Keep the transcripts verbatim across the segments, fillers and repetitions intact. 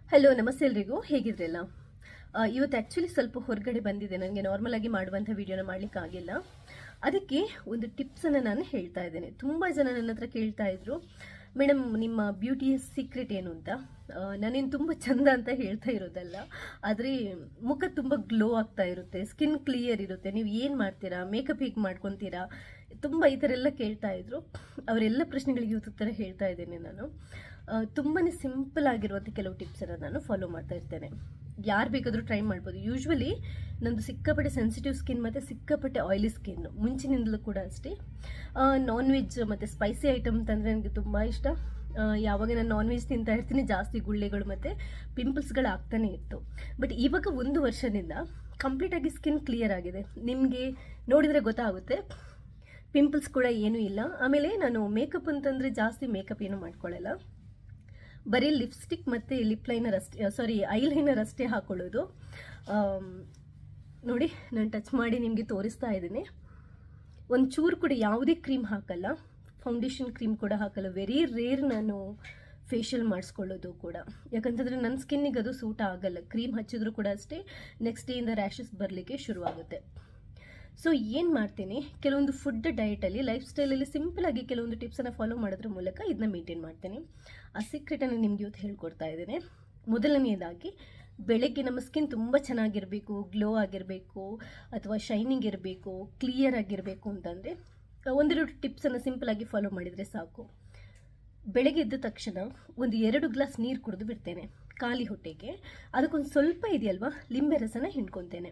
Hello ನಮಸ್ತೆ ಎಲ್ರಿಗೂ ಹೇಗಿದ್ರಲ್ಲ ಇವತ್ತು ಆ್ಯಕ್ಚುಲಿ ಸ್ವಲ್ಪ ಹೊರಗಡೆ ಬಂದಿದೆ ನನಗೆ ನಾರ್ಮಲ್ ಆಗಿ ಮಾಡುವಂಥ ವಿಡಿಯೋನ ಮಾಡಲಿಕ್ಕೆ ಆಗಿಲ್ಲ ಅದಕ್ಕೆ ಒಂದು ಟಿಪ್ಸನ್ನು ನಾನು ಹೇಳ್ತಾ ಇದ್ದೇನೆ ತುಂಬ ಜನ ನನ್ನ ಹತ್ರ ಕೇಳ್ತಾ ಇದ್ರು ಮೇಡಮ್ ನಿಮ್ಮ ಬ್ಯೂಟಿಯ ಸೀಕ್ರೆಟ್ ಏನು ಅಂತ ನಾನೇನು ತುಂಬ ಚಂದ ಅಂತ ಹೇಳ್ತಾ ಇರೋದಲ್ಲ ಆದರೆ ಮುಖ ತುಂಬ ಗ್ಲೋ ಆಗ್ತಾ ಇರುತ್ತೆ ಸ್ಕಿನ್ ಕ್ಲಿಯರ್ ಇರುತ್ತೆ ನೀವು ಏನು ಮಾಡ್ತೀರಾ ಮೇಕಪ್ ಹೇಗೆ ಮಾಡ್ಕೊತೀರಾ ತುಂಬ ಈ ಥರ ಎಲ್ಲ ಕೇಳ್ತಾ ಇದ್ರು ಅವರೆಲ್ಲ ಪ್ರಶ್ನೆಗಳಿಗೆ ಇವತ್ತು ಉತ್ತರ ಹೇಳ್ತಾ ಇದ್ದೇನೆ ನಾನು ತುಂಬಾ ಸಿಂಪಲ್ ಆಗಿರುವಂಥ ಕೆಲವು ಟಿಪ್ಸನ್ನು ನಾನು ಫಾಲೋ ಮಾಡ್ತಾ ಇರ್ತೇನೆ ಯಾರು ಬೇಕಾದರೂ ಟ್ರೈ ಮಾಡ್ಬೋದು ಯೂಶ್ವಲಿ ನಂದು ಸಿಕ್ಕಾಪಟ್ಟೆ ಸೆನ್ಸಿಟಿವ್ ಸ್ಕಿನ್ ಮತ್ತು ಸಿಕ್ಕಾಪಟ್ಟೆ ಆಯಿಲಿ ಸ್ಕಿನ್ ಮುಂಚಿನಿಂದಲೂ ಕೂಡ ಅಷ್ಟೇ ನಾನ್ ವೆಜ್ ಮತ್ತು ಸ್ಪೈಸಿ ಐಟಮ್ ಅಂತಂದರೆ ನನಗೆ ತುಂಬ ಇಷ್ಟ ಯಾವಾಗ ನಾನು ನಾನ್ ವೆಜ್ ತಿಂತಾ ಇರ್ತೀನಿ ಜಾಸ್ತಿ ಗುಳ್ಳೆಗಳು ಮತ್ತು ಪಿಂಪಲ್ಸ್ಗಳು ಆಗ್ತಾನೆ ಇತ್ತು ಬಟ್ ಇವಾಗ ಒಂದು ವರ್ಷದಿಂದ ಕಂಪ್ಲೀಟಾಗಿ ಸ್ಕಿನ್ ಕ್ಲಿಯರ್ ಆಗಿದೆ ನಿಮಗೆ ನೋಡಿದರೆ ಗೊತ್ತಾಗುತ್ತೆ ಪಿಂಪಲ್ಸ್ ಕೂಡ ಏನೂ ಇಲ್ಲ ಆಮೇಲೆ ನಾನು ಮೇಕಪ್ ಅಂತಂದರೆ ಜಾಸ್ತಿ ಮೇಕಪ್ ಏನೂ ಮಾಡ್ಕೊಳ್ಳಲ್ಲ ಬರೀ ಲಿಪ್ಸ್ಟಿಕ್ ಮತ್ತು ಲಿಪ್ ಲೈನರ್ ಅಷ್ಟೇ ಸಾರಿ ಐ ಲೈನರ್ ಅಷ್ಟೇ ಹಾಕೊಳ್ಳೋದು ನೋಡಿ ನಾನು ಟಚ್ ಮಾಡಿ ನಿಮಗೆ ತೋರಿಸ್ತಾ ಇದ್ದೀನಿ ಒಂದು ಚೂರು ಕೂಡ ಯಾವುದೇ ಕ್ರೀಮ್ ಹಾಕಲ್ಲ ಫೌಂಡೇಶನ್ ಕ್ರೀಮ್ ಕೂಡ ಹಾಕಲ್ಲ ವೆರಿ ರೇರ್ ನಾನು ಫೇಶಿಯಲ್ ಮಾಡಿಸ್ಕೊಳ್ಳೋದು ಕೂಡ ಯಾಕಂತಂದರೆ ನನ್ನ ಸ್ಕಿನ್ನಿಗೆ ಅದು ಸೂಟ್ ಆಗಲ್ಲ ಕ್ರೀಮ್ ಹಚ್ಚಿದ್ರು ಕೂಡ ಅಷ್ಟೇ ನೆಕ್ಸ್ಟ್ ಡೇಯಿಂದ ರ್ಯಾಷಸ್ ಬರಲಿಕ್ಕೆ ಶುರುವಾಗುತ್ತೆ ಸೊ ಏನು ಮಾಡ್ತೀನಿ ಕೆಲವೊಂದು ಫುಡ್ ಡಯಟಲ್ಲಿ ಲೈಫ್ ಸ್ಟೈಲಲ್ಲಿ ಸಿಂಪಲಾಗಿ ಕೆಲವೊಂದು ಟಿಪ್ಸನ್ನು ಫಾಲೋ ಮಾಡೋದ್ರ ಮೂಲಕ ಇದನ್ನ ಮೇಂಟೈನ್ ಮಾಡ್ತೀನಿ ಆ ಸೀಕ್ರೆಟನ್ನು ನಿಮ್ಗೆ ಇವತ್ತು ಹೇಳ್ಕೊಡ್ತಾ ಇದ್ದೇನೆ ಮೊದಲನೆಯದಾಗಿ ಬೆಳಗ್ಗೆ ನಮ್ಮ ಸ್ಕಿನ್ ತುಂಬ ಚೆನ್ನಾಗಿರಬೇಕು ಗ್ಲೋ ಆಗಿರಬೇಕು ಅಥವಾ ಶೈನಿಂಗ್ ಇರಬೇಕು ಕ್ಲಿಯರ್ ಆಗಿರಬೇಕು ಅಂತಂದರೆ ಒಂದೆರಡು ಟಿಪ್ಸನ್ನು ಸಿಂಪಲಾಗಿ ಫಾಲೋ ಮಾಡಿದರೆ ಸಾಕು ಬೆಳಗ್ಗೆ ಎದ್ದ ತಕ್ಷಣ ಒಂದು ಎರಡು ಗ್ಲಾಸ್ ನೀರು ಕುಡಿದು ಬಿಡ್ತೇನೆ ಖಾಲಿ ಹೊಟ್ಟೆಗೆ ಅದಕ್ಕೊಂದು ಸ್ವಲ್ಪ ಇದೆಯಲ್ವಾ ಲಿಂಬೆ ರಸನ ಹಿಂಡ್ಕೊತೇನೆ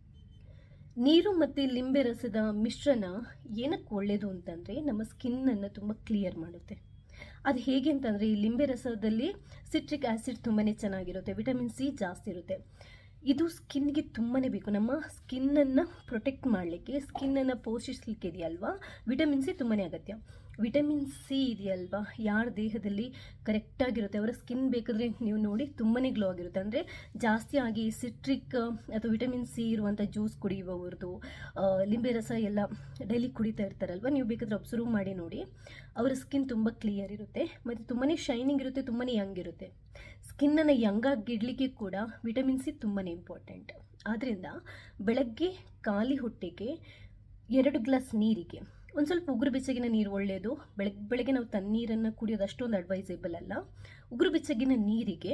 ನೀರು ಮತ್ತು ಲಿಂಬೆ ರಸದ ಮಿಶ್ರಣ ಏನಕ್ಕೆ ಒಳ್ಳೆಯದು ಅಂತಂದರೆ ನಮ್ಮ ಸ್ಕಿನ್ನನ್ನು ತುಂಬ ಕ್ಲಿಯರ್ ಮಾಡುತ್ತೆ ಅದು ಹೇಗೆ ಅಂತಂದರೆ ಈ ಲಿಂಬೆ ರಸದಲ್ಲಿ ಸಿಟ್ರಿಕ್ ಆ್ಯಸಿಡ್ ತುಂಬಾ ಚೆನ್ನಾಗಿರುತ್ತೆ ವಿಟಮಿನ್ ಸಿ ಜಾಸ್ತಿ ಇರುತ್ತೆ ಇದು ಸ್ಕಿನ್ಗೆ ತುಂಬಾ ಬೇಕು ನಮ್ಮ ಸ್ಕಿನ್ನನ್ನು ಪ್ರೊಟೆಕ್ಟ್ ಮಾಡಲಿಕ್ಕೆ ಸ್ಕಿನ್ನನ್ನು ಪೋಷಿಸಲಿಕ್ಕೆ ಇದೆಯಲ್ವಾ ವಿಟಮಿನ್ ಸಿ ತುಂಬಾ ಅಗತ್ಯ ವಿಟಮಿನ್ ಸಿ ಇದೆಯಲ್ವಾ ಯಾರ ದೇಹದಲ್ಲಿ ಕರೆಕ್ಟಾಗಿರುತ್ತೆ ಅವರ ಸ್ಕಿನ್ ಬೇಕಾದರೆ ನೀವು ನೋಡಿ ತುಂಬಾ ಗ್ಲೋ ಆಗಿರುತ್ತೆ ಅಂದರೆ ಜಾಸ್ತಿ ಆಗಿ ಸಿಟ್ರಿಕ್ ಅಥವಾ ವಿಟಮಿನ್ ಸಿ ಇರುವಂಥ ಜ್ಯೂಸ್ ಕುಡಿಯುವವ್ರದ್ದು ಲಿಂಬೆ ರಸ ಎಲ್ಲ ಡೈಲಿ ಕುಡಿತಾ ಇರ್ತಾರಲ್ವ ನೀವು ಬೇಕಾದರೆ ಅಬ್ಸರ್ವ್ ಮಾಡಿ ನೋಡಿ ಅವರ ಸ್ಕಿನ್ ತುಂಬ ಕ್ಲಿಯರ್ ಇರುತ್ತೆ ಮತ್ತು ತುಂಬಾ ಶೈನಿಂಗ್ ಇರುತ್ತೆ ತುಂಬಾ ಯಂಗ್ ಇರುತ್ತೆ ಸ್ಕಿನ್ನನ್ನು ಯಂಗಾಗಿಡಲಿಕ್ಕೆ ಕೂಡ ವಿಟಮಿನ್ ಸಿ ತುಂಬಾ ಇಂಪಾರ್ಟೆಂಟ್ ಆದ್ದರಿಂದ ಬೆಳಗ್ಗೆ ಖಾಲಿ ಹೊಟ್ಟೆಗೆ ಎರಡು ಗ್ಲಾಸ್ ನೀರಿಗೆ ಒಂದು ಸ್ವಲ್ಪ ಉಗುರು ಬೆಚ್ಚಗಿನ ನೀರು ಒಳ್ಳೆಯದು ಬೆಳಗ್ಗೆ ಬೆಳಗ್ಗೆ ನಾವು ತಣ್ಣೀರನ್ನು ಕುಡಿಯೋದು ಅಷ್ಟೊಂದು ಅಡ್ವೈಸೇಬಲ್ ಅಲ್ಲ ಉಗುರು ಬೆಚ್ಚಗಿನ ನೀರಿಗೆ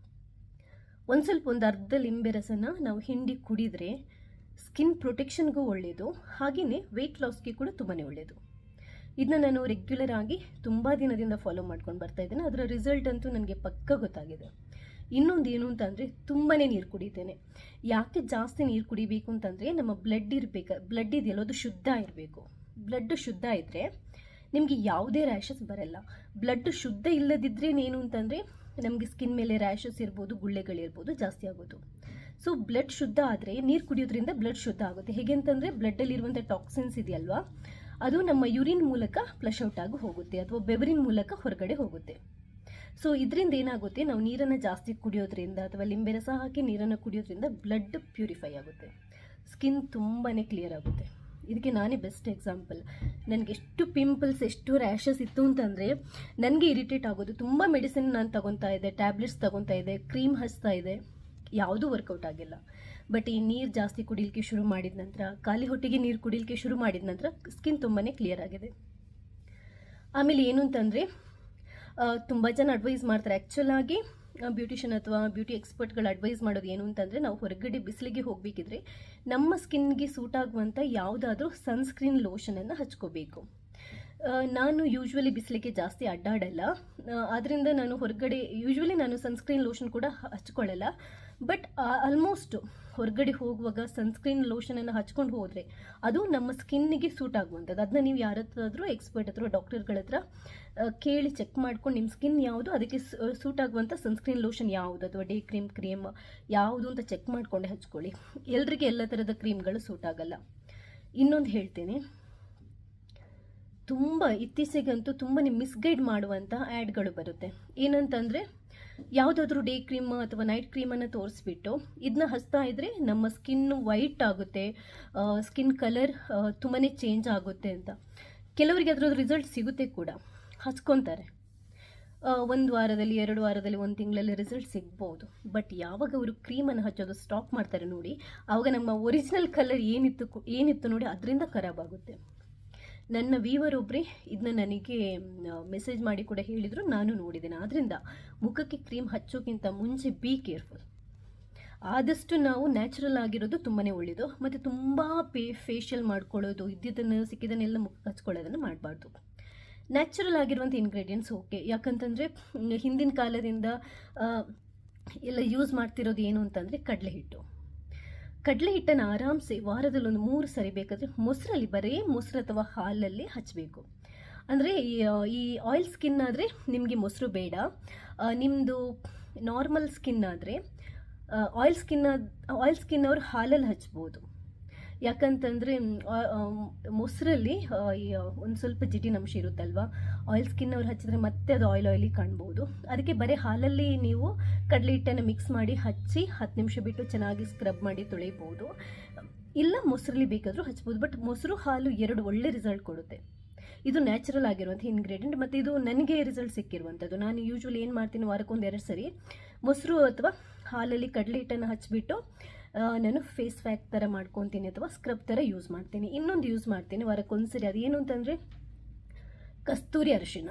ಒಂದು ಸ್ವಲ್ಪ ಒಂದು ಅರ್ಧ ಲಿಂಬೆ ರಸನ ನಾವು ಹಿಂಡಿ ಕುಡಿದರೆ ಸ್ಕಿನ್ ಪ್ರೊಟೆಕ್ಷನ್ಗೂ ಒಳ್ಳೆಯದು ಹಾಗೆಯೇ ವೆಯ್ಟ್ ಲಾಸ್ಗೆ ಕೂಡ ತುಂಬಾ ಒಳ್ಳೆಯದು ಇದನ್ನ ನಾನು ರೆಗ್ಯುಲರ್ ಆಗಿ ತುಂಬ ದಿನದಿಂದ ಫಾಲೋ ಮಾಡ್ಕೊಂಡು ಬರ್ತಾ ಇದ್ದೇನೆ ಅದರ ರಿಸಲ್ಟ್ ಅಂತೂ ನನಗೆ ಪಕ್ಕ ಗೊತ್ತಾಗಿದೆ ಇನ್ನೊಂದು ಏನು ಅಂತಂದರೆ ತುಂಬಾ ನೀರು ಕುಡಿತೇನೆ ಯಾಕೆ ಜಾಸ್ತಿ ನೀರು ಕುಡಿಬೇಕು ಅಂತಂದರೆ ನಮ್ಮ ಬ್ಲಡ್ ಇರಬೇಕು ಬ್ಲಡ್ ಇದೆಯಲ್ಲ ಅದು ಶುದ್ಧ ಇರಬೇಕು ಬ್ಲಡ್ ಶುದ್ಧ ಇದ್ದರೆ ನಿಮಗೆ ಯಾವುದೇ ರ್ಯಾಷಸ್ ಬರಲ್ಲ ಬ್ಲಡ್ ಶುದ್ಧ ಇಲ್ಲದಿದ್ದರೆ ಏನು ಅಂತಂದರೆ ನಮಗೆ ಸ್ಕಿನ್ ಮೇಲೆ ರ್ಯಾಷಸ್ ಇರ್ಬೋದು ಗುಳ್ಳೆಗಳಿರ್ಬೋದು ಜಾಸ್ತಿ ಆಗೋದು ಸೊ ಬ್ಲಡ್ ಶುದ್ಧ ಆದರೆ ನೀರು ಕುಡಿಯೋದ್ರಿಂದ ಬ್ಲಡ್ ಶುದ್ಧ ಆಗುತ್ತೆ ಹೇಗೆ ಅಂತಂದರೆ ಬ್ಲಡ್ಡಲ್ಲಿರುವಂಥ ಟಾಕ್ಸಿನ್ಸ್ ಇದೆಯಲ್ವಾ ಅದು ನಮ್ಮ ಯೂರಿನ್ ಮೂಲಕ ಫ್ಲಶ್ ಔಟ್ ಆಗಿ ಹೋಗುತ್ತೆ ಅಥವಾ ಬೆವರಿನ ಮೂಲಕ ಹೊರಗಡೆ ಹೋಗುತ್ತೆ ಸೊ ಇದರಿಂದ ಏನಾಗುತ್ತೆ ನಾವು ನೀರನ್ನು ಜಾಸ್ತಿ ಕುಡಿಯೋದ್ರಿಂದ ಅಥವಾ ಲಿಂಬೆ ರಸ ಹಾಕಿ ನೀರನ್ನು ಕುಡಿಯೋದ್ರಿಂದ ಬ್ಲಡ್ ಪ್ಯೂರಿಫೈ ಆಗುತ್ತೆ ಸ್ಕಿನ್ ತುಂಬಾ ಕ್ಲಿಯರ್ ಆಗುತ್ತೆ ಇದಕ್ಕೆ ನಾನೇ ಬೆಸ್ಟ್ ಎಕ್ಸಾಂಪಲ್ ನನಗೆ ಎಷ್ಟು ಪಿಂಪಲ್ಸ್ ಎಷ್ಟು ರ್ಯಾಷಸ್ ಇತ್ತು ಅಂತಂದರೆ ನನಗೆ ಇರಿಟೇಟ್ ಆಗೋದು ತುಂಬ ಮೆಡಿಸಿನ್ ನಾನು ತಗೊತಾ ಇದ್ದೆ ಟ್ಯಾಬ್ಲೆಟ್ಸ್ ತಗೊತಾ ಇದ್ದೆ ಕ್ರೀಮ್ ಹಚ್ತಾ ಇದೆ ಯಾವುದೂ ವರ್ಕೌಟ್ ಆಗಿಲ್ಲ ಬಟ್ ಈ ನೀರು ಜಾಸ್ತಿ ಕುಡಿಲಿಕ್ಕೆ ಶುರು ಮಾಡಿದ ನಂತರ ಖಾಲಿ ಹೊಟ್ಟೆಗೆ ನೀರು ಕುಡಿಲಿಕ್ಕೆ ಶುರು ಮಾಡಿದ ನಂತರ ಸ್ಕಿನ್ ತುಂಬಾ ಕ್ಲಿಯರ್ ಆಗಿದೆ ಆಮೇಲೆ ಏನು ಅಂತಂದರೆ ತುಂಬ ಜನ ಅಡ್ವೈಸ್ ಮಾಡ್ತಾರೆ ಆ್ಯಕ್ಚುಲ್ ಆಗಿ ಬ್ಯೂಟಿಷಿಯನ್ ಅಥವಾ ಬ್ಯೂಟಿ ಎಕ್ಸ್ಪರ್ಟ್ಗಳು ಅಡ್ವೈಸ್ ಮಾಡೋದು ಏನು ಅಂತಂದರೆ ನಾವು ಹೊರಗಡೆ ಬಿಸಿಲಿಗೆ ಹೋಗಬೇಕಿದ್ರೆ ನಮ್ಮ ಸ್ಕಿನ್ಗೆ ಸೂಟ್ ಆಗುವಂಥ ಯಾವುದಾದ್ರೂ ಸನ್ಸ್ಕ್ರೀನ್ ಲೋಷನನ್ನು ಹಚ್ಕೋಬೇಕು ನಾನು ಯೂಶ್ವಲಿ ಬಿಸಿಲಿಗೆ ಜಾಸ್ತಿ ಅಡ್ಡಾಡಲ್ಲ ಆದ್ದರಿಂದ ನಾನು ಹೊರಗಡೆ ಯೂಶ್ವಲಿ ನಾನು ಸನ್ಸ್ಕ್ರೀನ್ ಲೋಷನ್ ಕೂಡ ಹಚ್ಕೊಳ್ಳಲ್ಲ ಬಟ್ ಆಲ್ಮೋಸ್ಟ್ ಹೊರಗಡೆ ಹೋಗುವಾಗ ಸನ್ಸ್ಕ್ರೀನ್ ಲೋಷನನ್ನು ಹಚ್ಕೊಂಡು ಹೋದರೆ ಅದು ನಮ್ಮ ಸ್ಕಿನ್ನಿಗೆ ಸೂಟ್ ಆಗುವಂಥದ್ದು ಅದನ್ನ ನೀವು ಯಾರ ಹತ್ರ ಎಕ್ಸ್ಪರ್ಟ್ ಹತ್ರ ಡಾಕ್ಟರ್ಗಳ ಹತ್ರ ಕೇಳಿ ಚೆಕ್ ಮಾಡ್ಕೊಂಡು ನಿಮ್ಮ ಸ್ಕಿನ್ ಯಾವುದು ಅದಕ್ಕೆ ಸೂಟ್ ಆಗುವಂಥ ಸನ್ಸ್ಕ್ರೀನ್ ಲೋಷನ್ ಯಾವುದು ಅಥವಾ ಡೇ ಕ್ರೀಮ್ ಕ್ರೀಮ್ ಯಾವುದು ಅಂತ ಚೆಕ್ ಮಾಡಿಕೊಂಡೆ ಹಚ್ಕೊಳ್ಳಿ ಎಲ್ರಿಗೆ ಎಲ್ಲ ಥರದ ಕ್ರೀಮ್ಗಳು ಸೂಟ್ ಆಗಲ್ಲ ಇನ್ನೊಂದು ಹೇಳ್ತೇನೆ ತುಂಬ ಇತ್ತೀಚೆಗಂತೂ ತುಂಬಾ ಮಿಸ್ಗೈಡ್ ಮಾಡುವಂಥ ಆ್ಯಡ್ಗಳು ಬರುತ್ತೆ ಏನಂತಂದರೆ ಯಾವುದಾದ್ರೂ ಡೇ ಕ್ರೀಮ್ ಅಥವಾ ನೈಟ್ ಕ್ರೀಮನ್ನು ತೋರಿಸ್ಬಿಟ್ಟು ಇದನ್ನ ಹಚ್ತಾ ಇದ್ದರೆ ನಮ್ಮ ಸ್ಕಿನ್ ವೈಟ್ ಆಗುತ್ತೆ ಸ್ಕಿನ್ ಕಲರ್ ತುಂಬಾ ಚೇಂಜ್ ಆಗುತ್ತೆ ಅಂತ ಕೆಲವರಿಗೆ ಅದರದ್ದು ರಿಸಲ್ಟ್ ಸಿಗುತ್ತೆ ಕೂಡ ಹಚ್ಕೊತಾರೆ ಒಂದು ವಾರದಲ್ಲಿ ಎರಡು ವಾರದಲ್ಲಿ ಒಂದು ತಿಂಗಳಲ್ಲಿ ರಿಸಲ್ಟ್ ಸಿಗ್ಬೋದು. ಬಟ್ ಯಾವಾಗ ಅವರು ಕ್ರೀಮನ್ನು ಹಚ್ಚೋದು ಸ್ಟಾಪ್ ಮಾಡ್ತಾರೆ ನೋಡಿ, ಆವಾಗ ನಮ್ಮ ಒರಿಜಿನಲ್ ಕಲರ್ ಏನಿತ್ತು ಏನಿತ್ತು ನೋಡಿ ಅದರಿಂದ ಖರಾಬ್ ಆಗುತ್ತೆ. ನನ್ನ ವೀವರ್ ಒಬ್ಬರೇ ಇದನ್ನ ನನಗೆ ಮೆಸೇಜ್ ಮಾಡಿ ಕೂಡ ಹೇಳಿದರು, ನಾನು ನೋಡಿದ್ದೇನೆ. ಆದ್ದರಿಂದ ಮುಖಕ್ಕೆ ಕ್ರೀಮ್ ಹಚ್ಚೋಕ್ಕಿಂತ ಮುಂಚೆ ಬಿ ಕೇರ್ಫುಲ್. ಆದಷ್ಟು ನಾವು ನ್ಯಾಚುರಲ್ ಆಗಿರೋದು ತುಂಬಾ ಒಳ್ಳೆಯದು. ಮತ್ತು ತುಂಬ ಪೇ ಫೇಶಿಯಲ್ ಮಾಡ್ಕೊಳ್ಳೋದು, ಇದ್ದಿದ್ದನ್ನು ಸಿಕ್ಕಿದ್ದನ್ನೆಲ್ಲ ಮುಖಕ್ಕೆ ಹಚ್ಕೊಳ್ಳೋದನ್ನು ಮಾಡಬಾರ್ದು. ನ್ಯಾಚುರಲ್ ಆಗಿರುವಂಥ ಇಂಗ್ರೀಡಿಯೆಂಟ್ಸ್ ಓಕೆ. ಯಾಕಂತಂದರೆ ಹಿಂದಿನ ಕಾಲದಿಂದ ಎಲ್ಲ ಯೂಸ್ ಮಾಡ್ತಿರೋದು ಏನು ಅಂತಂದರೆ ಕಡಲೆ ಹಿಟ್ಟು. ಕಡಲೆ ಹಿಟ್ಟನ್ನು ಆರಾಮ್ಸೆ ವಾರದಲ್ಲಿ ಒಂದು ಮೂರು ಸರಿ ಬೇಕಾದರೆ ಮೊಸರಲ್ಲಿ, ಬರೀ ಮೊಸರು ಅಥವಾ ಹಾಲಲ್ಲಿ ಹಚ್ಚಬೇಕು. ಅಂದರೆ ಈ ಆಯಿಲ್ ಸ್ಕಿನ್ ಆದರೆ ನಿಮಗೆ ಮೊಸರು ಬೇಡ. ನಿಮ್ಮದು ನಾರ್ಮಲ್ ಸ್ಕಿನ್ ಆದರೆ ಆಯಿಲ್ ಸ್ಕಿನ್ ಆಯಿಲ್ ಸ್ಕಿನ್ ಅವರು ಹಾಲಲ್ಲಿ ಹಚ್ಬೋದು. ಯಾಕಂತಂದರೆ ಮೊಸರಲ್ಲಿ ಒಂದು ಸ್ವಲ್ಪ ಜಿಡ್ಡಿನಂಶ ಇರುತ್ತಲ್ವ, ಆಯಿಲ್ ಸ್ಕಿನ್ ಅವ್ರು ಹಚ್ಚಿದ್ರೆ ಮತ್ತೆ ಅದು ಆಯಿಲ್ ಆಯಿಲಿ ಕಾಣ್ಬೋದು. ಅದಕ್ಕೆ ಬರೀ ಹಾಲಲ್ಲಿ ನೀವು ಕಡಲೆ ಹಿಟ್ಟನ್ನು ಮಿಕ್ಸ್ ಮಾಡಿ ಹಚ್ಚಿ ಹತ್ತು ನಿಮಿಷ ಬಿಟ್ಟು ಚೆನ್ನಾಗಿ ಸ್ಕ್ರಬ್ ಮಾಡಿ ತೊಳಿಬೋದು. ಇಲ್ಲ ಮೊಸರಲ್ಲಿ ಬೇಕಾದರೂ ಹಚ್ಬೋದು. ಬಟ್ ಮೊಸರು ಹಾಲು ಎರಡು ಒಳ್ಳೆ ರಿಸಲ್ಟ್ ಕೊಡುತ್ತೆ. ಇದು ನ್ಯಾಚುರಲ್ ಆಗಿರುವಂಥ ಇಂಗ್ರೀಡಿಯೆಂಟ್. ಮತ್ತು ಇದು ನನಗೆ ರಿಸಲ್ಟ್ ಸಿಕ್ಕಿರುವಂಥದ್ದು. ನಾನು ಯೂಶ್ವಲಿ ಏನು ಮಾಡ್ತೀನಿ, ವಾರಕ್ಕೊಂದು ಎರಡು ಸರಿ ಮೊಸರು ಅಥವಾ ಹಾಲಲ್ಲಿ ಕಡಲೆ ಹಿಟ್ಟನ್ನು ಹಚ್ಚಿಬಿಟ್ಟು ನಾನು ಫೇಸ್ ಪ್ಯಾಕ್ ಥರ ಮಾಡ್ಕೊತೀನಿ ಅಥವಾ ಸ್ಕ್ರಬ್ ಥರ ಯೂಸ್ ಮಾಡ್ತೀನಿ. ಇನ್ನೊಂದು ಯೂಸ್ ಮಾಡ್ತೀನಿ ವಾರಕ್ಕೊಂದು ಸರಿ, ಅದೇನು ಅಂತಂದರೆ ಕಸ್ತೂರಿ ಅರಿಶಿಣ.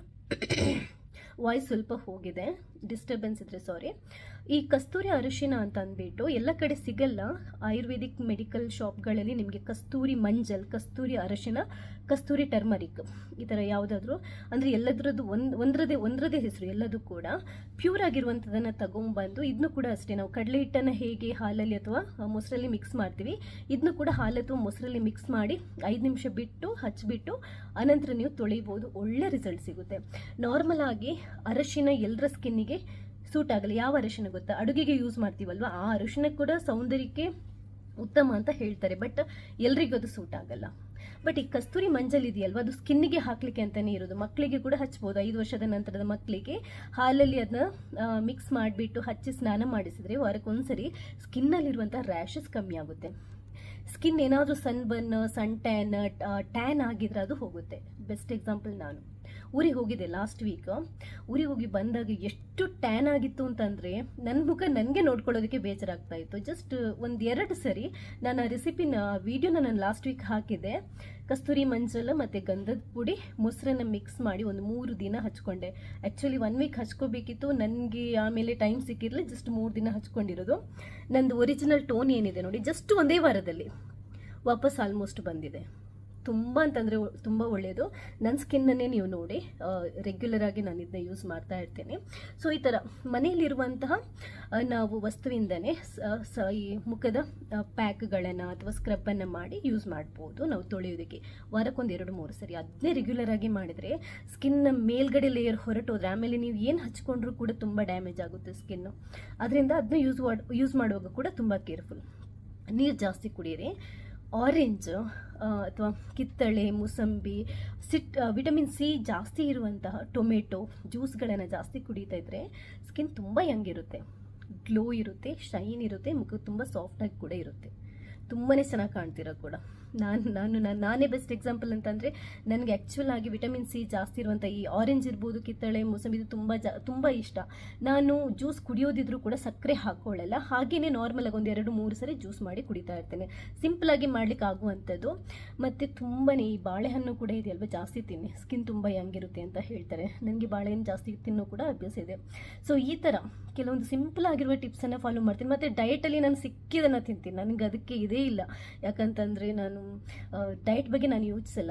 ವಾಯ್ಸ್ ಸ್ವಲ್ಪ ಹೋಗಿದೆ, ಡಿಸ್ಟರ್ಬೆನ್ಸ್ ಇದ್ದರೆ ಸಾರಿ. ಈ ಕಸ್ತೂರಿ ಅರಿಶಿಣ ಅಂತ ಅಂದ್ಬಿಟ್ಟು ಎಲ್ಲ ಕಡೆ ಸಿಗಲ್ಲ. ಆಯುರ್ವೇದಿಕ್ ಮೆಡಿಕಲ್ ಶಾಪ್ಗಳಲ್ಲಿ ನಿಮಗೆ ಕಸ್ತೂರಿ ಮಂಜಲ್, ಕಸ್ತೂರಿ ಅರಿಶಿಣ, ಕಸ್ತೂರಿ ಟರ್ಮರಿಕ್ ಈ ಥರ ಯಾವುದಾದ್ರೂ ಅಂದರೆ ಎಲ್ಲದರದ್ದು ಒಂದು ಒಂದರದೇ ಒಂದರದೇ ಹೆಸರು, ಎಲ್ಲದೂ ಕೂಡ ಪ್ಯೂರ್ ಆಗಿರುವಂಥದ್ದನ್ನು ತಗೊಂಬಂದು ಇದನ್ನು ಕೂಡ ಅಷ್ಟೇ ನಾವು ಕಡಲೆ ಹಿಟ್ಟನ್ನು ಹೇಗೆ ಹಾಲಲ್ಲಿ ಅಥವಾ ಮೊಸರಲ್ಲಿ ಮಿಕ್ಸ್ ಮಾಡ್ತೀವಿ, ಇದನ್ನು ಕೂಡ ಹಾಲು ಅಥವಾ ಮೊಸರಲ್ಲಿ ಮಿಕ್ಸ್ ಮಾಡಿ ಐದು ನಿಮಿಷ ಬಿಟ್ಟು ಹಚ್ಚಿಬಿಟ್ಟು ಅನಂತರ ನೀವು ತೊಳಿಬೋದು. ಒಳ್ಳೆ ರಿಸಲ್ಟ್ ಸಿಗುತ್ತೆ. ನಾರ್ಮಲ್ ಆಗಿ ಅರಿಶಿಣ ಎಲ್ಲರ ಸ್ಕಿನ್ನಿಗೆ ಸೂಟ್ ಆಗಲ್ಲ. ಯಾವ ಅರಿಶಿಣ ಗೊತ್ತಾ? ಅಡುಗೆಗೆ ಯೂಸ್ ಮಾಡ್ತೀವಲ್ವ, ಆ ಅರಿಶಿಣ ಕೂಡ ಸೌಂದರ್ಯಕ್ಕೆ ಉತ್ತಮ ಅಂತ ಹೇಳ್ತಾರೆ. ಬಟ್ ಎಲ್ರಿಗೂ ಅದು ಸೂಟ್ ಆಗಲ್ಲ. ಬಟ್ ಈ ಕಸ್ತೂರಿ ಮಂಜಲ್ ಇದೆಯಲ್ವ, ಅದು ಸ್ಕಿನ್ನಿಗೆ ಹಾಕಲಿಕ್ಕೆ ಅಂತಲೇ ಇರೋದು. ಮಕ್ಕಳಿಗೆ ಕೂಡ ಹಚ್ಬೋದು. ಐದು ವರ್ಷದ ನಂತರದ ಮಕ್ಕಳಿಗೆ ಹಾಲಲ್ಲಿ ಅದನ್ನ ಮಿಕ್ಸ್ ಮಾಡಿಬಿಟ್ಟು ಹಚ್ಚಿ ಸ್ನಾನ ಮಾಡಿಸಿದ್ರೆ ವಾರಕ್ಕೊಂದ್ಸರಿ ಸ್ಕಿನ್ನಲ್ಲಿರುವಂಥ ರ್ಯಾಷಸ್ ಕಮ್ಮಿ ಆಗುತ್ತೆ. ಸ್ಕಿನ್ ಏನಾದರೂ sun burn, sun tan, tan ಆಗಿದ್ರೆ ಅದು ಹೋಗುತ್ತೆ. ಬೆಸ್ಟ್ ಎಕ್ಸಾಂಪಲ್, ನಾನು ಊರಿಗೆ ಹೋಗಿದ್ದೆ ಲಾಸ್ಟ್ ವೀಕ್. ಊರಿಗೆ ಹೋಗಿ ಬಂದಾಗ ಎಷ್ಟು ಟ್ಯಾನ್ ಆಗಿತ್ತು ಅಂತಂದರೆ ನನ್ನ ಮುಖ ನನಗೆ ನೋಡ್ಕೊಳ್ಳೋದಕ್ಕೆ ಬೇಜಾರಾಗ್ತಾ ಇತ್ತು. ಜಸ್ಟ್ ಒಂದು ಎರಡು ಸರಿ ನಾನು ಆ ರೆಸಿಪಿನ ವಿಡಿಯೋನ ನಾನು ಲಾಸ್ಟ್ ವೀಕ್ ಹಾಕಿದ್ದೆ. ಕಸ್ತೂರಿ ಮಂಜಲ್ ಮತ್ತು ಗಂಧದ ಪುಡಿ ಮೊಸರನ್ನ ಮಿಕ್ಸ್ ಮಾಡಿ ಒಂದು ಮೂರು ದಿನ ಹಚ್ಕೊಂಡೆ. ಆ್ಯಕ್ಚುಲಿ ಒನ್ ವೀಕ್ ಹಚ್ಕೋಬೇಕಿತ್ತು, ನನಗೆ ಆಮೇಲೆ ಟೈಮ್ ಸಿಕ್ಕಿರಲಿಲ್ಲ. ಜಸ್ಟ್ ಮೂರು ದಿನ ಹಚ್ಕೊಂಡಿರೋದು. ನಂದು ಒರಿಜಿನಲ್ ಟೋನ್ ಏನಿದೆ ನೋಡಿ, ಜಸ್ಟ್ ಒಂದೇ ವಾರದಲ್ಲಿ ವಾಪಸ್ ಆಲ್ಮೋಸ್ಟ್ ಬಂದಿದೆ. ತುಂಬ ಅಂತಂದರೆ ತುಂಬ ಒಳ್ಳೆಯದು. ನನ್ನ ಸ್ಕಿನ್ನನ್ನೇ ನೀವು ನೋಡಿ, ರೆಗ್ಯುಲರ್ ಆಗಿ ನಾನು ಇದನ್ನ ಯೂಸ್ ಮಾಡ್ತಾ ಇರ್ತೀನಿ. ಸೊ ಈ ಥರ ಮನೆಯಲ್ಲಿರುವಂತಹ ನಾವು ವಸ್ತುವಿಂದನೇ ಸ ಈ ಮುಖದ ಪ್ಯಾಕ್ಗಳನ್ನು ಅಥವಾ ಸ್ಕ್ರಬ್ಬನ್ನು ಮಾಡಿ ಯೂಸ್ ಮಾಡ್ಬೋದು ನಾವು ತೊಳೆಯೋದಕ್ಕೆ. ವಾರಕ್ಕೊಂದು ಎರಡು ಮೂರು ಸರಿ ಅದನ್ನೇ ರೆಗ್ಯುಲರ್ ಆಗಿ ಮಾಡಿದರೆ ಸ್ಕಿನ್ನ ಮೇಲ್ಗಡೆ ಲೇಯರ್ ಹೊರಟೋದ್ರೆ ಆಮೇಲೆ ನೀವು ಏನು ಹಚ್ಕೊಂಡ್ರೂ ಕೂಡ ತುಂಬ ಡ್ಯಾಮೇಜ್ ಆಗುತ್ತೆ ಸ್ಕಿನ್ನು. ಅದರಿಂದ ಅದನ್ನ ಯೂಸ್ ಯೂಸ್ ಮಾಡುವಾಗ ಕೂಡ ತುಂಬ ಕೇರ್ಫುಲ್. ನೀರು ಜಾಸ್ತಿ ಕುಡಿಯಿರಿ. ಆರೆಂಜ್ ಅಥವಾ ಕಿತ್ತಳೆ, ಮೂಸಂಬಿ, ಸಿಟ್ ವಿಟಮಿನ್ ಸಿ ಜಾಸ್ತಿ ಇರುವಂತಹ ಟೊಮೆಟೊ ಜ್ಯೂಸ್ಗಳನ್ನು ಜಾಸ್ತಿ ಕುಡಿತಾ ಇದ್ದರೆ ಸ್ಕಿನ್ ತುಂಬ ಯಂಗ್ ಇರುತ್ತೆ, ಗ್ಲೋ ಇರುತ್ತೆ, ಶೈನ್ ಇರುತ್ತೆ, ಮುಖ ತುಂಬ ಸಾಫ್ಟಾಗಿ ಕೂಡ ಇರುತ್ತೆ. ತುಂಬಾ ಚೆನ್ನಾಗಿ ಕಾಣ್ತಿರೋ ಕೂಡ. ನಾನು ನಾನು ನಾನು ನಾನೇ ಬೆಸ್ಟ್ ಎಕ್ಸಾಂಪಲ್ ಅಂತಂದರೆ ನನಗೆ ಆ್ಯಕ್ಚುಲ್ ಆಗಿ ವಿಟಮಿನ್ ಸಿ ಜಾಸ್ತಿ ಇರುವಂಥ ಈ ಆರೆಂಜ್ ಇರ್ಬೋದು, ಕಿತ್ತಳೆ, ಮೂಸಂಬಿ ಇದು ತುಂಬ ಜಾ ತುಂಬ ಇಷ್ಟ. ನಾನು ಜ್ಯೂಸ್ ಕುಡಿಯೋದಿದ್ರೂ ಕೂಡ ಸಕ್ಕರೆ ಹಾಕ್ಕೊಳ್ಳಲ್ಲ. ಹಾಗೆಯೇ ನಾರ್ಮಲಾಗಿ ಒಂದು ಎರಡು ಮೂರು ಸರಿ ಜ್ಯೂಸ್ ಮಾಡಿ ಕುಡಿತಾ ಇರ್ತೇನೆ. ಸಿಂಪಲಾಗಿ ಮಾಡ್ಲಿಕ್ಕೆ ಆಗುವಂಥದ್ದು. ಮತ್ತು ತುಂಬಾ ಈ ಬಾಳೆಹಣ್ಣು ಕೂಡ ಇದೆಯಲ್ವ, ಜಾಸ್ತಿ ತಿನ್ನಿ, ಸ್ಕಿನ್ ತುಂಬ ಯಂಗಿರುತ್ತೆ ಅಂತ ಹೇಳ್ತಾರೆ. ನನಗೆ ಬಾಳೆಹಣ್ಣು ಜಾಸ್ತಿ ತಿನ್ನೋ ಕೂಡ ಅಭ್ಯಾಸ ಇದೆ. ಸೊ ಈ ಥರ ಕೆಲವೊಂದು ಸಿಂಪಲ್ ಆಗಿರುವ ಟಿಪ್ಸನ್ನು ಫಾಲೋ ಮಾಡ್ತೀನಿ. ಮತ್ತು ಡಯಟಲ್ಲಿ ನಾನು ಸಿಕ್ಕಿದ್ದನ್ನು ತಿಂತೀನಿ. ನನಗೆ ಅದಕ್ಕೆ ಇದೇ ಇಲ್ಲ. ಯಾಕಂತಂದರೆ ನಾನು ಡಯಟ್ ಬಗ್ಗೆ ನಾನು ಯೋಚಿಸಲ್ಲ.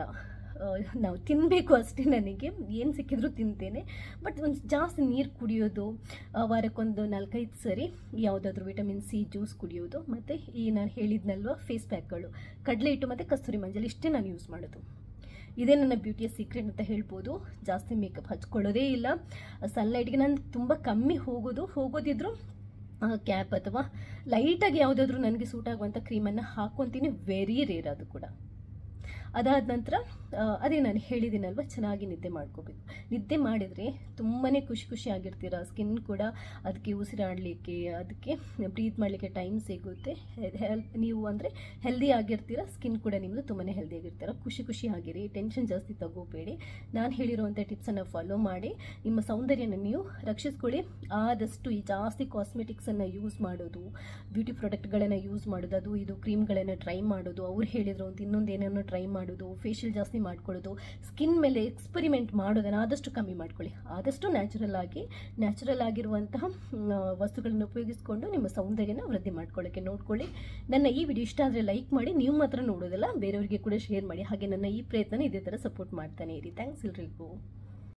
ನಾವು ತಿನ್ನಬೇಕು ಅಷ್ಟೇ, ನನಗೆ ಏನು ಸಿಕ್ಕಿದ್ರೂ ತಿಂತೇನೆ. ಬಟ್ ಒಂದು ಜಾಸ್ತಿ ನೀರು ಕುಡಿಯೋದು, ವಾರಕ್ಕೊಂದು ನಾಲ್ಕೈದು ಸರಿ ಯಾವುದಾದ್ರೂ ವಿಟಮಿನ್ ಸಿ ಜ್ಯೂಸ್ ಕುಡಿಯೋದು, ಮತ್ತು ಈ ನಾನು ಹೇಳಿದ್ನಲ್ವ ಫೇಸ್ ಪ್ಯಾಕ್ಗಳು, ಕಡಲೆ ಹಿಟ್ಟು ಮತ್ತು ಕಸ್ತೂರಿ ಮಂಜಲ್ ಇಷ್ಟೇ ನಾನು ಯೂಸ್ ಮಾಡೋದು. ಇದೇ ನನ್ನ ಬ್ಯೂಟಿಯ ಸೀಕ್ರೆಟ್ ಅಂತ ಹೇಳ್ಬೋದು. ಜಾಸ್ತಿ ಮೇಕಪ್ ಹಚ್ಕೊಳ್ಳೋದೇ ಇಲ್ಲ. ಸನ್ಲೈಟ್ಗೆ ನಾನು ತುಂಬ ಕಮ್ಮಿ ಹೋಗೋದು, ಹೋಗೋದಿದ್ರು ಕ್ಯಾಪ್ ಅಥವಾ ಲೈಟಾಗಿ ಯಾವುದಾದ್ರೂ ನನಗೆ ಸೂಟ್ ಆಗುವಂಥ ಕ್ರೀಮನ್ನು ಹಾಕ್ಕೊತೀನಿ. ವೆರಿ ರೇರ್ ಅದು ಕೂಡ. ಅದಾದ ನಂತರ ಅದೇ ನಾನು ಹೇಳಿದ್ದೀನಲ್ವ, ಚೆನ್ನಾಗಿ ನಿದ್ದೆ ಮಾಡ್ಕೋಬೇಕು. ನಿದ್ದೆ ಮಾಡಿದರೆ ತುಂಬಾ ಖುಷಿ ಖುಷಿಯಾಗಿರ್ತೀರ. ಸ್ಕಿನ್ ಕೂಡ ಅದಕ್ಕೆ ಉಸಿರಾಡಲಿಕ್ಕೆ, ಅದಕ್ಕೆ ಬ್ರೀತ್ ಮಾಡಲಿಕ್ಕೆ ಟೈಮ್ ಸಿಗುತ್ತೆ. ಹೆಲ್ ನೀವು ಅಂದರೆ ಹೆಲ್ದಿ ಆಗಿರ್ತೀರ, ಸ್ಕಿನ್ ಕೂಡ ನಿಮ್ಮದು ತುಂಬಾ ಹೆಲ್ದಿ ಆಗಿರ್ತೀರ. ಖುಷಿ ಖುಷಿಯಾಗಿರಿ, ಟೆನ್ಷನ್ ಜಾಸ್ತಿ ತಗೋಬೇಡಿ. ನಾನು ಹೇಳಿರುವಂಥ ಟಿಪ್ಸನ್ನು ಫಾಲೋ ಮಾಡಿ ನಿಮ್ಮ ಸೌಂದರ್ಯನ ನೀವು ರಕ್ಷಿಸ್ಕೊಳ್ಳಿ. ಆದಷ್ಟು ಈ ಜಾಸ್ತಿ ಕಾಸ್ಮೆಟಿಕ್ಸನ್ನು ಯೂಸ್ ಮಾಡೋದು, ಬ್ಯೂಟಿ ಪ್ರಾಡಕ್ಟ್ಗಳನ್ನು ಯೂಸ್ ಮಾಡೋದು, ಅದು ಇದು ಕ್ರೀಮ್ಗಳನ್ನು ಟ್ರೈ ಮಾಡೋದು, ಅವ್ರು ಹೇಳಿದ್ರು ಅಂತ ಇನ್ನೊಂದು ಏನೇನೋ ಟ್ರೈ ಮಾಡೋದು, ಫೇಶಿಯಲ್ ಜಾಸ್ತಿ ಮಾಡ್ಕೊಳ್ಳೋದು, ಸ್ಕಿನ್ ಮೇಲೆ ಎಕ್ಸ್ಪೆರಿಮೆಂಟ್ ಮಾಡೋದನ್ನು ಆದಷ್ಟು ಕಮ್ಮಿ ಮಾಡ್ಕೊಳ್ಳಿ. ಆದಷ್ಟು ನ್ಯಾಚುರಲ್ ಆಗಿ ನ್ಯಾಚುರಲ್ ಆಗಿರುವಂತಹ ವಸ್ತುಗಳನ್ನು ಉಪಯೋಗಿಸ್ಕೊಂಡು ನಿಮ್ಮ ಸೌಂದರ್ಯನ ವೃದ್ಧಿ ಮಾಡ್ಕೊಳ್ಳೋಕ್ಕೆ ನೋಡ್ಕೊಳ್ಳಿ. ನನ್ನ ಈ ವಿಡಿಯೋ ಇಷ್ಟ ಆದರೆ ಲೈಕ್ ಮಾಡಿ, ನೀವು ಮಾತ್ರ ನೋಡೋದಲ್ಲ ಬೇರೆಯವರಿಗೆ ಕೂಡ ಶೇರ್ ಮಾಡಿ. ಹಾಗೆ ನನ್ನ ಈ ಪ್ರಯತ್ನ ಇದೇ ಥರ ಸಪೋರ್ಟ್ ಮಾಡ್ತಾನೆ ಇರಿ. ಥ್ಯಾಂಕ್ಸ್ ಎಲ್ರಿಗೂ.